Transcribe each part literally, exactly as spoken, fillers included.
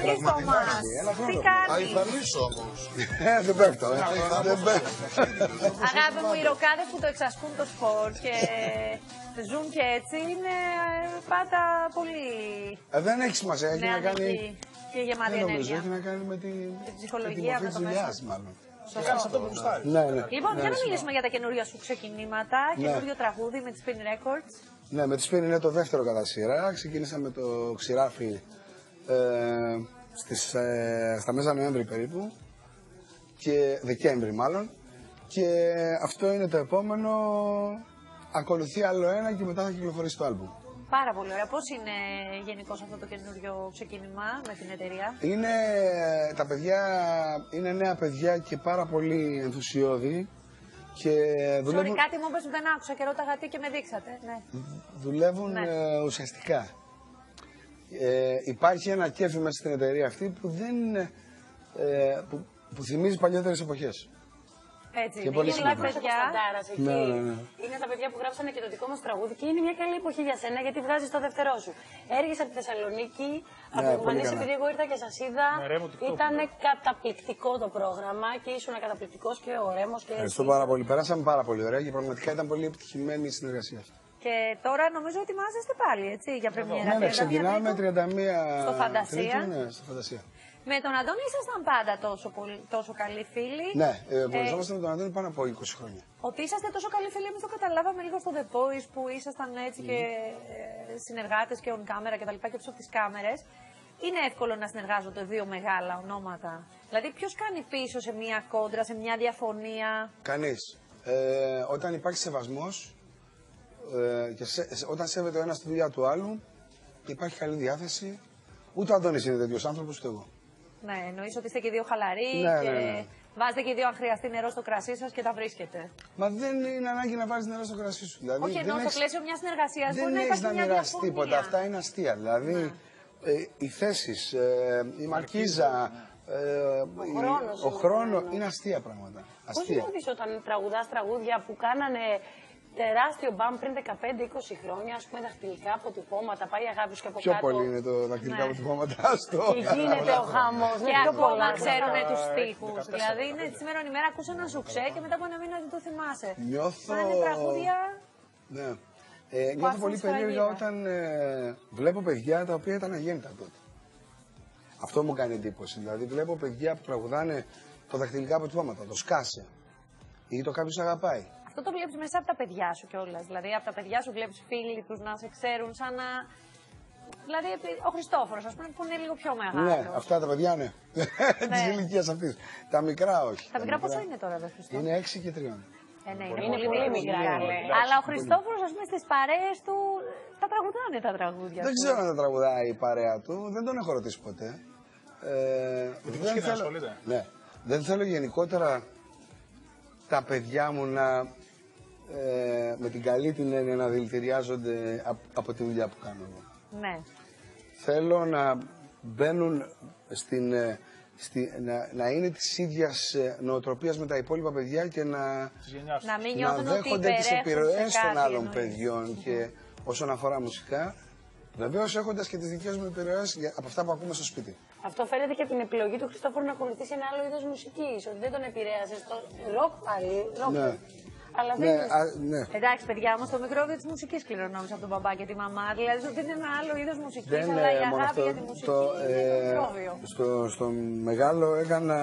Χρήστο μας, τι κάνεις? Αϊφανίσω όμως. Δεν πέφτω. Αγάπη μου, οι ροκάδες που το εξασκούν το σπορ και ζουν και έτσι είναι πάντα πολύ. Ε, δεν έχει σημασία, έχει να κάνει. Και γεμάτη δεν νομίζω, ενέργεια. έχει να κάνει με τη, τη ψυχολογία, με το μέσα. Μάλλον. Σωστό. Αυτό που γουστάρει. Ναι, ναι. Λοιπόν, ναι, για να ναι, μιλήσουμε για τα καινούργια σου ξεκινήματα, ναι. καινούριο τραγούδι με τη Spin Records. Ναι, με τη Spin είναι το δεύτερο κατά σειρά. Ξεκίνησα με το Ξηράφι ε, στις, ε, στα μέσα Νοέμβρη περίπου, και Δεκέμβρη μάλλον. Και αυτό είναι το επόμενο. Ακολουθεί άλλο ένα και μετά θα κυκλοφορήσει το άλμπουμ. Πάρα πολύ ωραία. Πώς είναι γενικώς αυτό το καινούριο ξεκίνημα με την εταιρεία? Είναι, τα παιδιά είναι νέα παιδιά και πάρα πολύ ενθουσιώδη. Και δουλεύουν... Sorry, κάτι μου είπες που δεν άκουσα και ρώταγα τι και με δείξατε. Ναι. Δουλεύουν ναι. ε, ουσιαστικά. Ε, υπάρχει ένα κέφι μέσα στην εταιρεία αυτή που, δεν, ε, που, που θυμίζει παλιότερες εποχές. Έτσι, και είναι. πολύ Είναι σημαντικό. εκεί. Ναι, ναι, ναι. Είναι τα παιδιά που γράψανε και το δικό μας τραγούδι και είναι μια καλή εποχή για σένα γιατί βγάζεις το δεύτερό σου. Έρχεσαι από τη Θεσσαλονίκη, Ναι, από πολύ Μανίς, καλά. επειδή εγώ ήρθα και σας είδα, ήταν καταπληκτικό το πρόγραμμα και ήσουν καταπληκτικός και ο Ρέμος και Ευχαριστώ εσύ. πάρα πολύ. Περάσαμε πάρα πολύ ωραία και πραγματικά ήταν πολύ επιτυχημένη η συνεργασία αυτή. Και τώρα νομίζω ότι ετοιμάζεστε πάλι, έτσι, για πρεμιέρα. Ναι, ναι, ξεκινάμε τριάντα μία στο Φαντασία. Τρίτου, ναι, στο Φαντασία. Με τον Αντώνη ήσασταν πάντα τόσο, πολύ, τόσο καλοί φίλοι. Ναι, ε, γνωριζόμαστε ε, με τον Αντώνη πάνω από είκοσι χρόνια. Ότι είσαστε τόσο καλοί φίλοι, εμείς το καταλάβαμε λίγο στο The Boys που ήσασταν έτσι mm. και ε, συνεργάτες και on camera και τα λοιπά και πίσω από τις κάμερες. Είναι εύκολο να συνεργάζονται δύο μεγάλα ονόματα. Δηλαδή, ποιος κάνει πίσω σε μια κόντρα, σε μια διαφωνία? Κανείς. Ε, όταν υπάρχει σεβασμός ε, και σε, όταν σέβεται ο ένας τη δουλειά του άλλου, υπάρχει καλή διάθεση. Ούτε ο Αντώνης είναι τέτοιος άνθρωπος, ούτε εγώ. Ναι, εννοείς ότι είστε και δύο χαλαροί ναι, και ναι, ναι. βάζετε και δύο αν χρειαστεί νερό στο κρασί σας και τα βρίσκετε. Μα δεν είναι ανάγκη να βάζεις νερό στο κρασί σου. Δηλαδή, όχι, ενώ στο πλαίσιο μιας συνεργασίας μπορεί να υπάρχει υπάρχει να μια μοιράσει διαφωνία. τίποτα. Αυτά είναι αστεία. Δηλαδή, ναι. ε, οι θέσεις, ε, η μαρκίζα, ε, ο χρόνος, ο χρόνος είναι αστεία πράγματα. Πώς νιώθεις όταν τραγουδάς τραγούδια που κάνανε τεράστιο μπαμ πριν δεκαπέντε είκοσι χρόνια, ας πούμε δαχτυλικά αποτυπώματα, πάει αγάπη και από Πιο κάτω. Πιο πολύ είναι το δαχτυλικά ναι. αποτυπώματα. Και γίνεται ο χαμός. Και ακόμα ξέρουν τους στίχους. Δηλαδή, είναι σήμερα η μέρα ακούς ένα σουξέ και μετά από ένα μήνα δεν το θυμάσαι. Νιώθω. Μα είναι τραγούδια. Ναι. Ε, νιώθω πολύ περίεργα όταν ε, βλέπω παιδιά τα οποία ήταν αγέννητα τότε. Αυτό μου κάνει εντύπωση. Δηλαδή, βλέπω παιδιά που τραγουδάνε το δαχτυλικά αποτυπώματα, το σκάσε ή το κάποιος αγαπάει. Αυτό το βλέπεις μέσα από τα παιδιά σου κιόλας. Δηλαδή, από τα παιδιά σου βλέπεις φίλοι τους να σε ξέρουν σαν να. Δηλαδή, ο Χριστόφορος, ας πούμε, που είναι λίγο πιο μεγάλο. Ναι, αυτά τα παιδιά ναι. Τη ηλικία αυτή. Τα μικρά όχι. Τα, τα μικρά πόσο είναι τώρα, δε Χριστό? Είναι έξι και τριών. Ε, ναι, είναι, είναι πολύ, πολύ μικρά. Αλλά ο Χριστόφορος, ας πούμε, στις παρέες του τα τραγουδάνε τα τραγούδια. Δεν ξέρω αν τα τραγουδάει η παρέα του, δεν τον έχω ρωτήσει ποτέ. Ε, δεν, θέλω, ναι, δεν θέλω γενικότερα τα παιδιά μου να ε, με την καλή την έννοια να δηλητηριάζονται από, από τη δουλειά που κάνω εγώ. Ναι. Θέλω να μπαίνουν στην, στη, να, να είναι της ίδιας νοοτροπίας με τα υπόλοιπα παιδιά και να, να, μην να δέχονται τις επιρροές των άλλων εννοείς. παιδιών mm-hmm. και όσον αφορά μουσικά, βεβαίως έχοντας και τις δικές μου επιρροές από αυτά που ακούμε στο σπίτι. Αυτό φαίνεται και από την επιλογή του Χριστόφορου να ακολουθήσει ένα άλλο είδος μουσικής, ότι δεν τον επηρέασε στο ροκ πάλι, ροκ. Ναι. Αλλά δεν ναι, είναι... α, ναι. Εντάξει, παιδιά, όμως το μικρόβιο της μουσικής κληρονόμησε από τον μπαμπά και τη μαμά. Δηλαδή ότι είναι ένα άλλο είδος μουσικής, δεν, αλλά η μόνο αγάπη αυτό, για τη μουσική το, είναι ε, το μικρόβιο. Στο, στο μεγάλο έκανα,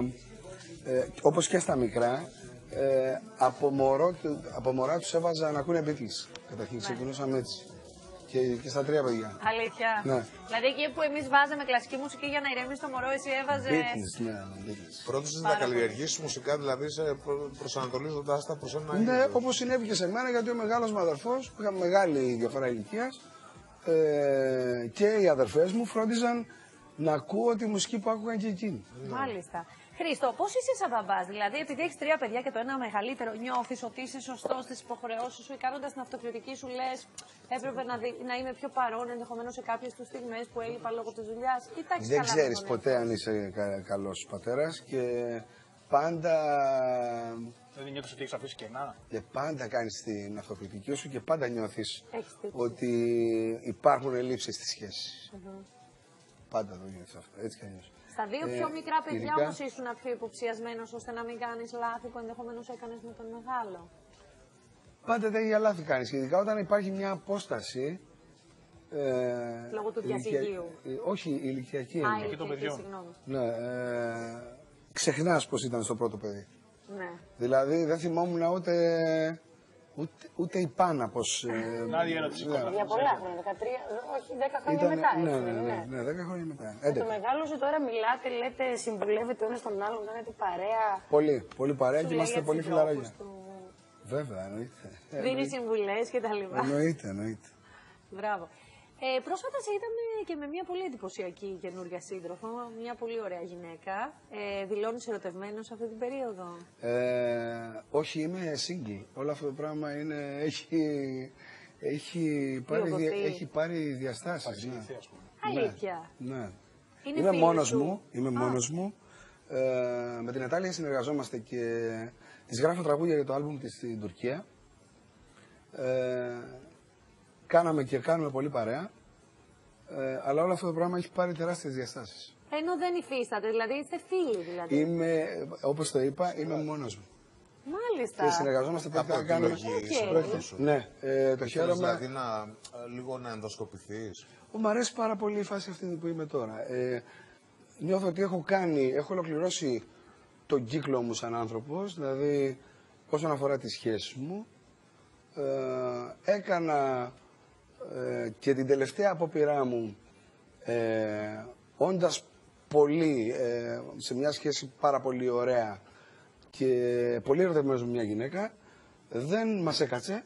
ε, όπως και στα μικρά, ε, από, μωρό, από μωρά τους έβαζα να ακούνε Beatles. Καταρχήν ναι. ξεκινούσαμε έτσι. Και, και στα τρία παιδιά. Αλήθεια. Ναι. Δηλαδή εκεί που εμείς βάζαμε κλασική μουσική για να ηρεμήσει το μωρό, εσύ έβαζε. Beatles, ναι, Beatles. Πρότωσες να καλλιεργήσεις μουσικά, δηλαδή σε προσανατολίζοντας τα προς ένα ναι, όπως συνέβη και σε μένα, γιατί ο μεγάλος μου αδερφός, που είχαμε μεγάλη διαφορά ηλικίας, ε, και οι αδερφές μου φρόντιζαν να ακούω τη μουσική που άκουγαν και εκείνοι. Μάλιστα. Χρήστο, πώς είσαι σαν μπαμπάς? Δηλαδή, επειδή έχεις τρία παιδιά και το ένα μεγαλύτερο, νιώθεις ότι είσαι σωστός στις υποχρεώσεις σου ή κάνοντας την αυτοκριτική σου λες έπρεπε να, δι... να είμαι πιο παρόν ενδεχομένως σε κάποιες τους στιγμές που έλειπα λόγω της δουλειάς? Δεν ξέρεις ποτέ αν είσαι κα... καλός πατέρας και πάντα. Δεν νιώθεις ότι έχεις αφήσει κενά. Και πάντα κάνεις την αυτοκριτική σου και πάντα νιώθεις ότι υπάρχουν ελλείψεις στη σχέση. Mm-hmm. Πάντα το γίνεται αυτό. Έτσι κι αλλιώς. Στα δύο Ε, πιο μικρά παιδιά ειδικά- όμως ήσουν πιο υποψιασμένος ώστε να μην κάνεις λάθη που ενδεχομένως έκανες με τον μεγάλο. Πάντα τέτοια λάθη κάνεις. Ειδικά όταν υπάρχει μια απόσταση. Ε, Λόγω του ηλικια- διαζυγίου. ε, όχι, ηλικιακή Α, εννοώ. ηλικιακή, παιδιών. συγγνώμη. Ναι, ε, ξεχνάς πώς ήταν στο πρώτο παιδί. Ναι. Δηλαδή δεν θυμόμουν ούτε, ούτε, ούτε η Πάνα πώς. ε, Να δει ερώτηση. ναι. Για πολλά χρόνια, δεκατρία, όχι, δέκα χρόνια Ήταν- μετά. ναι, έτσι, ναι, δεν ναι, είναι? ναι, δέκα χρόνια μετά. Το έντεκα. μεγάλο σου τώρα μιλάτε, λέτε, συμβουλεύετε ο ένας τον άλλον, κάνετε παρέα. Πολύ, πολύ παρέα Σου και λέει είμαστε για πολύ τους τρόπους φιλαράκια. του. Βέβαια, εννοείται. Δίνει συμβουλές και τα λοιπά. Εννοείται, εννοείται. Μπράβο. Ε, πρόσφατα σε είδαμε και με μια πολύ εντυπωσιακή καινούργια σύντροφο, μια πολύ ωραία γυναίκα. Ε, δηλώνεις ερωτευμένος αυτή την περίοδο. Ε, όχι, είμαι single. Όλο αυτό το πράγμα είναι, έχει, έχει, πάρει, Λογοθεί. δια- έχει πάρει διαστάσεις. Ναι. Παρεξηγηθεί, ας πούμε. Αλήθεια. Ναι. Είναι Είμαι φίλη μόνος σου? μου. Είμαι Α. μόνος μου. Ε, με την Νατάλια συνεργαζόμαστε και της γράφω τραγούδια για το άλμπουμ της στην Τουρκία. Ε, κάναμε και κάνουμε πολύ παρέα. Ε, αλλά όλο αυτό το πράγμα έχει πάρει τεράστιες διαστάσεις. Ενώ δεν υφίσταται, δηλαδή είστε φίλοι δηλαδή. Είμαι, όπως το είπα, είμαι μόνος μου. Μάλιστα. Και συνεργαζόμαστε πρόκειται να Από κάνουμε. επιλογή, Οκ. Πρόκειται- Ναι, ε, το Θέλεις χαίρομαι. δηλαδή να, ε, λίγο να ενδοσκοπηθείς. Ω, μ' αρέσει πάρα πολύ η φάση αυτή που είμαι τώρα. Ε, νιώθω ότι έχω κάνει, έχω ολοκληρώσει τον κύκλο μου σαν άνθρωπος, δηλαδή όσον αφορά τις σχέσεις μου. Ε, έκανα ε, και την τελευταία απόπειρά μου, ε, όντας πολύ, ε, σε μια σχέση πάρα πολύ ωραία και πολύ ερωτευμένος με μια γυναίκα, δεν μας έκατσε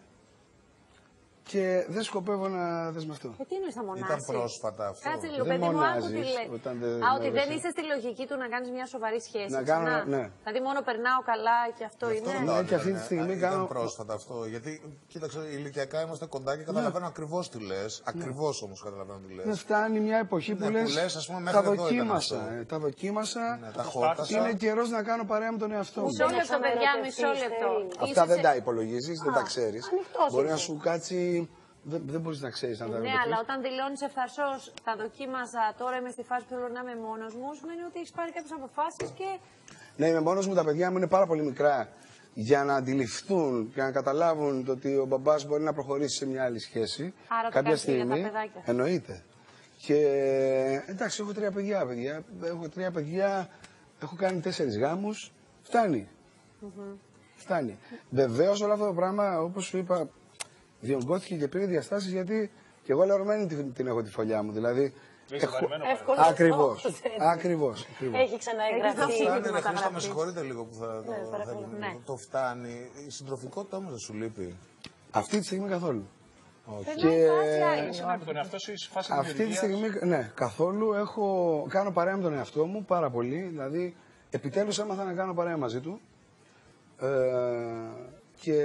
και δεν σκοπεύω να δεσμευτώ. Ε, τι εννοείς θα μονάσει. Ήταν πρόσφατα αυτό. Κάτσε λίγο, Δεν παιδί μου, άκου τι μονάζεις λέει. όταν δεν Α, ότι δεν γνώρισες. είσαι στη λογική του να κάνεις μια σοβαρή σχέση. Να κάνω, ξανά. ναι. Δηλαδή μόνο περνάω καλά και αυτό είναι. Ναι, Ήταν, και αυτή τη στιγμή ήταν κάνω- πρόσφατα αυτό. Γιατί, κοίταξε, ηλικιακά είμαστε κοντά και καταλαβαίνω ακριβώς τι λες. Ακριβώς όμως καταλαβαίνω τι Ναι, λες. φτάνει μια εποχή που Ναι, που λες, λες, ας πούμε, τα μέχρι εδώ ήταν δοκίμασα, αυτό. ε, τα δοκίμασα, Ναι, τα χόρτασα. είναι καιρός να κάνω παρέα με τον εαυτό μου. Μισό λεπτό, παιδιά, μισό Ξαναερωτευτείς, λεπτό. θέλει. Αυτά Είσαι δεν σε- τα υπολογίζεις, δεν τα ξέρεις. ανοιχτός Μπορεί να είσαι. σου κάτσει, δεν, δεν μπορείς να ξέρεις αν τα Ναι, ερωτευτείς. αλλά όταν δηλώνει ευθαρσώ, τα δοκίμασα, τώρα είμαι στη φάση που θέλω να είμαι μόνο μου, σημαίνει ότι έχει πάρει κάποιε αποφάσει και. Ναι, είμαι μόνος μου, τα παιδιά μου είναι πάρα πολύ μικρά για να αντιληφθούν και να καταλάβουν το ότι ο μπαμπάς μπορεί να προχωρήσει σε μια άλλη σχέση. Άρα το κάποια κάνεις και για τα στιγμή. παιδάκια. Εννοείται. Και εντάξει, έχω τρία παιδιά, παιδιά. Έχω τρία παιδιά, έχω κάνει τέσσερις γάμους. Φτάνει. Φτάνει. Βεβαίω όλο αυτό το πράγμα, όπως σου είπα, διωγγώθηκε και πήρε διαστάσεις γιατί και εγώ λεωρωμένη την, την έχω τη φωλιά μου. Δηλαδή. Είσαι βαρεμένο, πάλι. Εύκολο. Ακριβώς. έτσι. Ακριβώς. ακριβώς. Έχει ξαναεγγραφεί. Έχεις δώσει Φτάνει, ρε δείγματα Χρήστο, με γραφής. συγχωρείτε λίγο που θα το παρακαλώ. θα- Ναι. Το φτάνει. Η συντροφικότητα όμως δεν σου λείπει. Αυτή τη στιγμή καθόλου. Περνάει φάση άλλη. Είσαι με τον εαυτό σου, είσαι φάση Αυτή τη δημιουργίας. στιγμή, ναι, καθόλου. Έχω, κάνω παρέα με τον εαυτό μου πάρα πολύ. Δηλαδή, επιτέλους έμαθα να κάνω παρέα μαζί του. Ε, και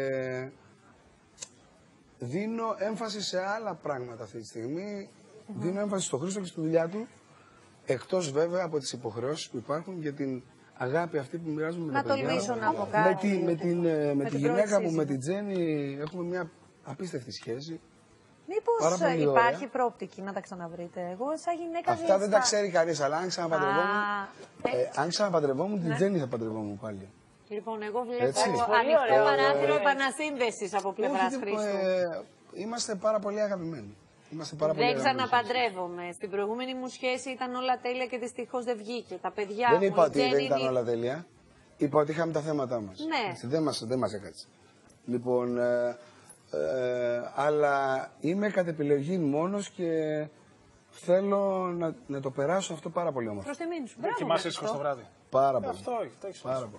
δίνω έμφαση σε άλλα πράγματα αυτή τη στιγμή. Δίνω έμφαση στο Χρήστο και στη δουλειά του. Εκτός βέβαια από τις υποχρεώσεις που υπάρχουν για την αγάπη αυτή που μοιράζομαι με Να τα παιδιά. τολμήσω να πω Με κάτι. τη, με την, ε, με Με τη την γυναίκα πρώτη μου, με σύζυγο. την Τζέννη, έχουμε μια απίστευτη σχέση. Πάρα Μήπω πολύ υπάρχει ωραία. προοπτική να τα ξαναβρείτε. Εγώ, σαν γυναίκα. Αυτά δεν τα στα- ξέρει κανείς, αλλά αν ξαναπαντρευόμουν, Α, ε, ε, αν ξαναπαντρευόμουν την Τζέννη θα παντρευόμουν πάλι. Λοιπόν, εγώ βλέπω Έτσι. ανοιχτό ωραίο. παράθυρο Ε, επανασύνδεση από πλευρά Όχι, Χρήστου. ε, είμαστε πάρα πολύ αγαπημένοι. Είμαστε πάρα πολύ Δεν αγαπημένοι. ξαναπαντρεύομαι. Στην προηγούμενη μου σχέση ήταν όλα τέλεια και δυστυχώ δεν βγήκε. Τα παιδιά Δεν μου, είπα η ότι δεν Τζέννη ήταν είναι- όλα τέλεια. Είπα ότι είχαμε τα θέματα μας. Ναι. Έτσι, δεν μας, δεν μας έκατσε. Λοιπόν, ε, ε, αλλά είμαι κατ' επιλογή μόνος και θέλω να, να το περάσω αυτό πάρα πολύ όμορφα. Προς τιμήν σου. Μπράβο, Κοιμάσαι Χρήστο. ήσυχος το βράδυ. Πάρα πολύ. Αυτό όχι, το έχεις Πάρα φάσει. πολύ.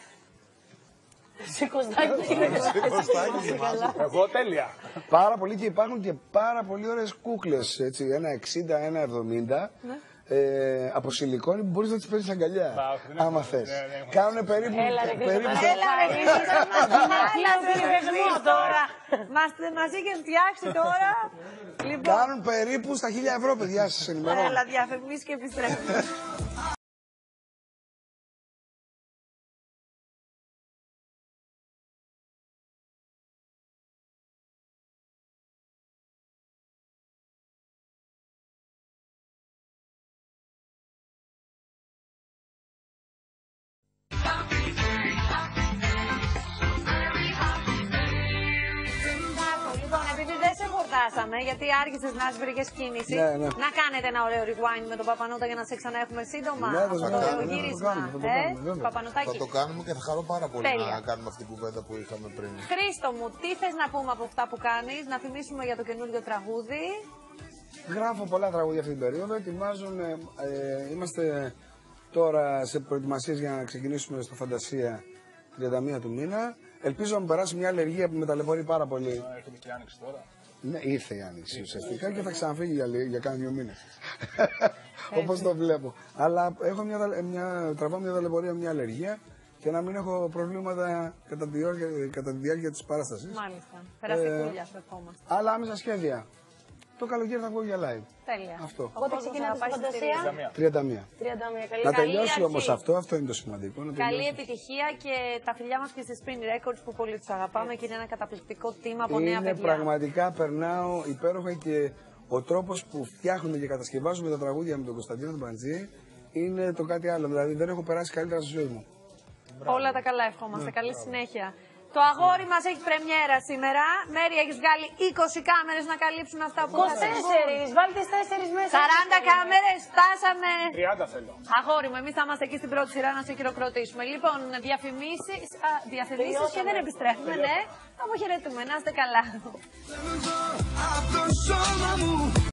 Σηκωστάκι. Εγώ τέλεια. Πάρα πολύ και υπάρχουν και πάρα πολύ ωραίες κούκλες, έτσι, ένα εξήντα, ένα εβδομήντα, ε, από σιλικόνη που μπορείς να τις παίρνεις αγκαλιά, Μπα, όχι, δεν άμα έχω- θες. ναι, ναι, έχω- Κάνουν περίπου... Έλα ρε Χρήστο, περίπου, έλα ρε Χρήστο. Έλα, συνδεσμό τώρα. Μας, μας είχε φτιάξει τώρα. Λοιπόν, κάνουν περίπου στα χίλια ευρώ, παιδιά, σας ενημερώνω. έλα, διαφημίσεις και επιστρέφουμε. φτάσαμε, γιατί άρχισες να βρήκε κίνηση. Ναι, ναι. Να κάνετε ένα ωραίο rewind με τον Παπανούτα για να σε ξαναέχουμε σύντομα. Ναι, αυτό θα το κάνουμε, γύρισμα. θα το κάνουμε, θα το Ε, κάνουμε, βέβαια. Παπανουτάκη. Θα το κάνουμε και θα χαρώ πάρα πολύ Τέλεια. να κάνουμε αυτή την κουβέντα που είχαμε πριν. Χρήστο μου, τι θες να πούμε από αυτά που κάνεις, να θυμίσουμε για το καινούριο τραγούδι. Γράφω πολλά τραγούδια αυτή την περίοδο. Ετοιμάζουμε, ε, είμαστε τώρα σε προετοιμασίες για να ξεκινήσουμε στο Φαντασία τριάντα μία του μήνα. Ελπίζω να μου περάσει μια αλλεργία που με ταλαιπωρεί πάρα πολύ. Έρχεται και η άνοιξη τώρα. Ναι, ήρθε η άνοιξη ουσιαστικά και θα ξαναφύγει για, λι- για κάνα δύο μήνες. Όπως το βλέπω. Αλλά έχω μια, δα- μια, τραβάω μια ταλαιπωρία, μια αλλεργία και να μην έχω προβλήματα κατά τη διάρκεια, κατά τη διάρκεια της παράστασης. Μάλιστα. Περαστικούλια, σου ευχόμαστε. Αλλά άμεσα σχέδια. Το καλοκαίρι θα βγω για live. Τέλεια. Αυτό. Οπότε ξεκινάτε στη Φαντασία. τριάντα μία. τριάντα μία. Καλή Να Καλή τελειώσει αρχή. όμως αυτό, αυτό είναι το σημαντικό. Να Καλή τελειώσει. επιτυχία και τα φιλιά μας και στη Spin Records που πολύ τους αγαπάμε και είναι ένα καταπληκτικό team από νέα Είναι παιδιά. πραγματικά, περνάω υπέροχα και ο τρόπος που φτιάχνουμε και κατασκευάζουμε τα τραγούδια με τον Κωνσταντίνο τον Παντζή είναι το κάτι άλλο. Δηλαδή δεν έχω περάσει καλύτερα στη ζωή μου. Όλα τα καλά ευχόμαστε. Καλή συνέχεια. Το αγόρι μας έχει πρεμιέρα σήμερα. Μέρη, έχεις βγάλει είκοσι κάμερες να καλύψουν αυτά που θα είκοσι τέσσερις, βάλτε τις τέσσερις μέσα. σαράντα κάμερες, φτάσαμε. τριάντα θέλω. Αγόρι μου, εμείς θα είμαστε εκεί στην πρώτη σειρά να σε χειροκροτήσουμε. Λοιπόν, διαφημίσεις, α, διαφημίσεις και δεν επιστρέφουμε, ναι. Αποχαιρετούμε, να είστε καλά.